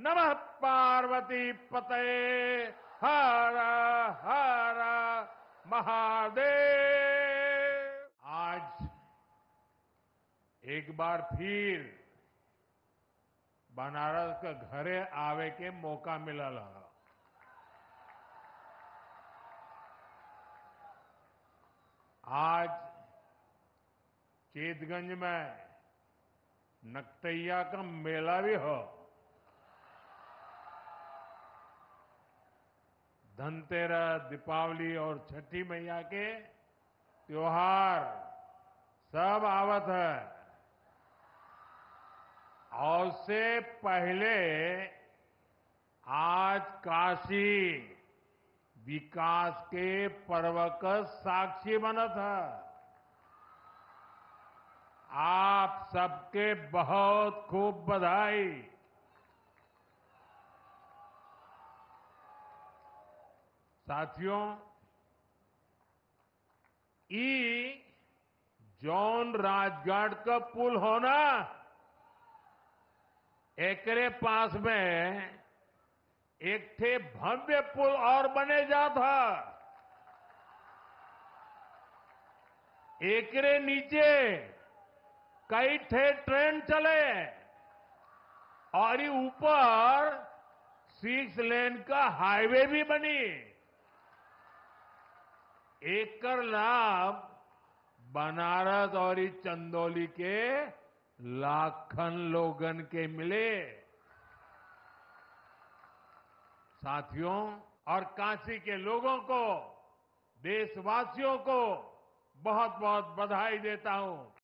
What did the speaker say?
नमः पार्वती पतये हर हर महादेव। आज एक बार फिर बनारस के घरे आवे के मौका मिलल है। आज चेतगंज में नकटैया का मेला भी हो। धनतेरस, दीपावली और छठी मैया के त्योहार सब आवत है। और से पहले आज काशी विकास के पर्व का साक्षी बनत है। आप सबके बहुत खूब बधाई। साथियों, जॉन राजघाट का पुल होना, एकरे पास में एक थे भव्य पुल और बने जाता। एकरे नीचे कई थे ट्रेन चले और ये ऊपर 6 लेन का हाईवे भी बनी। एकर लाभ बनारस और इस चंदौली के लाखन लोगन के मिले। साथियों, और काशी के लोगों को, देशवासियों को बहुत बहुत बधाई देता हूं।